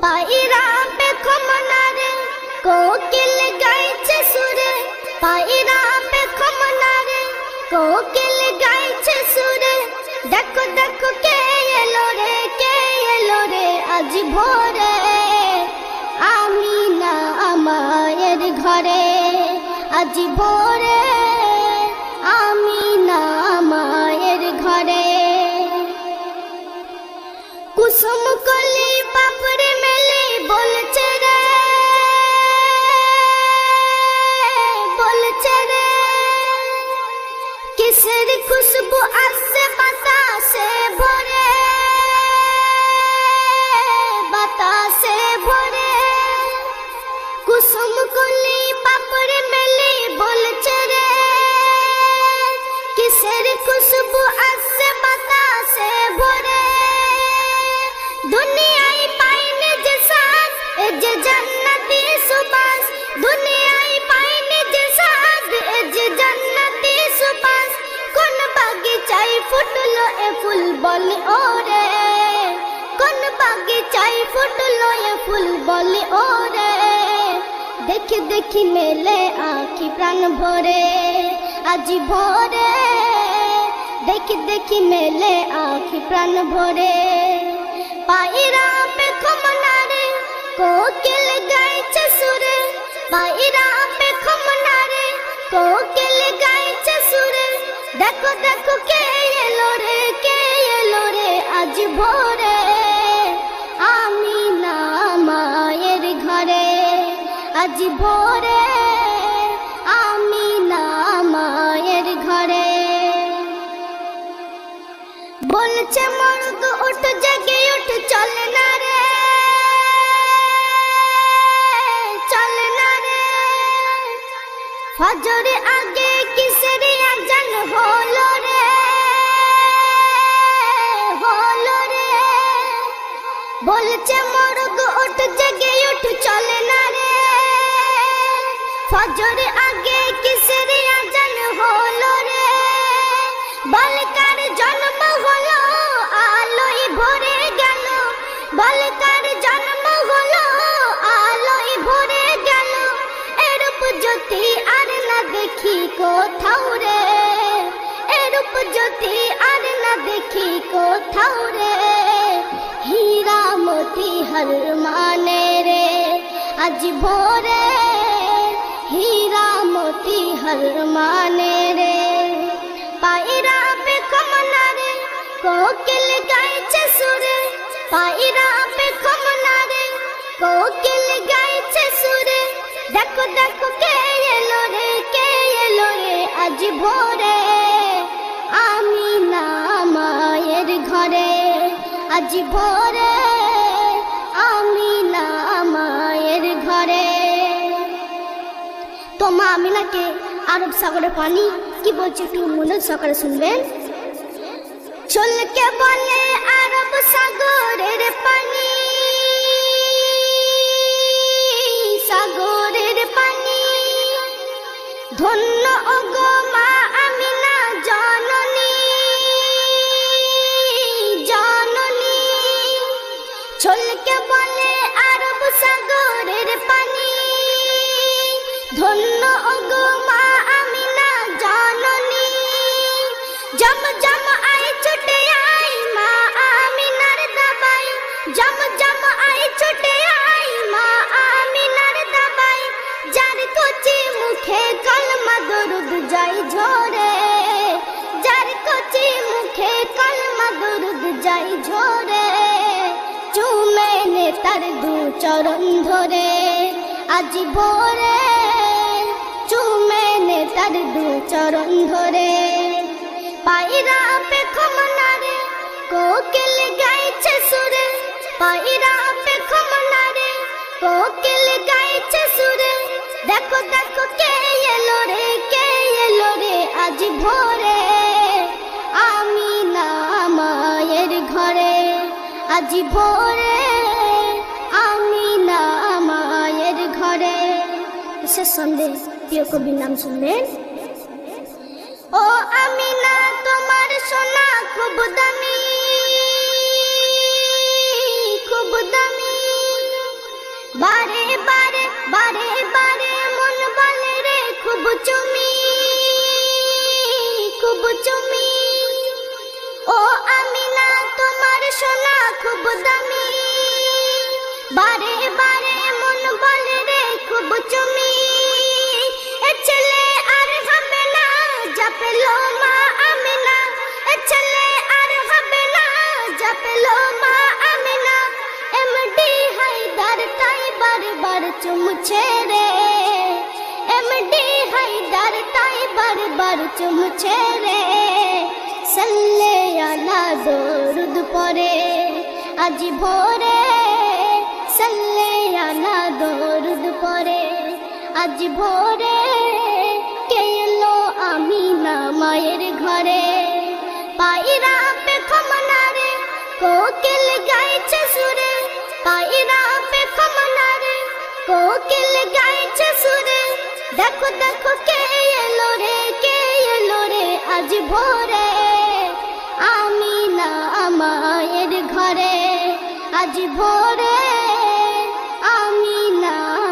পায়রা পেখো মনারে কোকিল গাইছে সুরে, পায়রা পেখো মনারে কোকিল গাইছে সুরে। দেখো দেখো কে এলো রে আজ ভোরে, আমিনা মায়ের ঘরে আজ ভোরে, আমিনা মায়ের ঘরে। কুসুম কলি পাপড়ে মেলে বলছে রে, বলছে রে কিসের খুশবু আসছে বাতাসে ভরে, বাতাসে ভরে। কুসুম কলি পাপড়ে মেলে বলছে রে, কিসের খুশবু আসছে বাতাসে ভরে। দুনিয়ায় পাইনি যে সাজ এ যে জান্নাতি সুবাস, দুনিয়ায় পাইনি যে সাজ এ যে জান্নাতি সুবাস। কোন বাগিচায় ফুটলো এ ফুল বলে ওরে, কোন বাগিচায় ফুটলো এ ফুল বলে ওরে। দেখি দেখি মেলে আঁখি প্রাণ ভরে আজ ভোরে, দেখি দেখি মেলে আঁখি প্রাণ ভরে। পায়রা পেখো মনারে কোকিল গাইছে সুরে, পায়রা পেখো মনারে কোকিল গাইছে সুরে। দেখো দেখো কে এলো রে আজ ভোরে, আমিনা মায়ের ঘরে আজ ভোরে, আমিনা মায়ের ঘরে। বলছে মর্গ উঠ জেগে উঠ চল না রে, চল না রে। ফজর আগে কিসের আজান হলো রে, হলো রে। বলছে মর্গ উঠ জেগে উঠ চল না রে, ফজর আগে কিসের আজান হলো রে। বালকার জন্ম হলো আলোয় ভরে গেল, বালকার জন্ম হলো আলোয় ভরে গেল। এরূপ জ্যোতি আর না দেখি কোথাও রে, এরূপ জ্যোতি আর না দেখি কোথাও রে। হীরা মোতি হর মানে রে আজ ভোরে, হীরা মোতি হর মানে রে। পায়রা পেখো মনারে কোকিল গাইছে সুরে, পায়রা পেখো মনারে কোকিল গাইছে সুরে। দেখো দেখো কে এলো রে আজ ভোরে, আমিনা মায়ের ঘরে আজ ভোরে, আমিনা মায়ের ঘরে। তো মা আমিনাকে আরব সাগরের পানি কি বলছে একটু মনোযোগ সহকারে শুনবেন। চলকে বলে আরব সাগরের পানি, সাগরের পানি। ধন্য ওগো মা আমিনা জননী, জননী। চলকে বলে আরব সাগরের পানি, ধন্য ওগো মা আমিনা জননী। জম জম আই ছুটে আই মা আমিনার দাবাই, জম জম আই ছুটে আই মা আমিনার দাবাই। যার কচি মুখে কলমা দরুদ যাই ঝরে, যার কচি মুখে কলমা দরুদ যাই ঝরে। চুমে নে তার দু চরণ ধরে আজ ভোরে, চুমে নে তার দু চরণ ধরে। পায়রা পেখো মনারে কোকিল গাইছে সুরে, পায়রা পেখো মনারে কোকিল গাইছে সুরে। দেখো দেখো কে এলো রে আজ ভোরে, আমিনা মায়ের ঘরে আজ ভোরে, আমিনা মায়ের ঘরে। শেষ সন্দেশ প্রিয় কবির নাম শুনবেন। ও আমিনা তোমার সোনা খুব দামি, খুব দামি। বারে বারে বারে বারে মন বলে রে খুব চুমি ও আমিনা তোমার সোনা খুব দামি বারে বারে মন বলে রে খুব চুমি এ ছেলে আর হবে না জাপেলো মা আমিনা এ ছেলে আর হবে না জাপেলো মা আমিনা এমডি হায়দার তাই বারবার চুমছে রে এমডি হায়দার তাই বারবার চুমছে রে সাল্লে আলা দরুদ পড়ে আজ ভোরে সাল্লে আলা দরুদ পড়ে আজ ভোরে কে এলো আমিনা মায়ের ঘরে পায়রা পে খমনা রে কোকিল গাইছে সুরে পায়রা পে খমনা রে কোকিল গাইছে সুরে দেখো দেখো কে এলো রে আজ ভোরে আমিনা মায়ের ঘরে আজ ভোরে আমিনা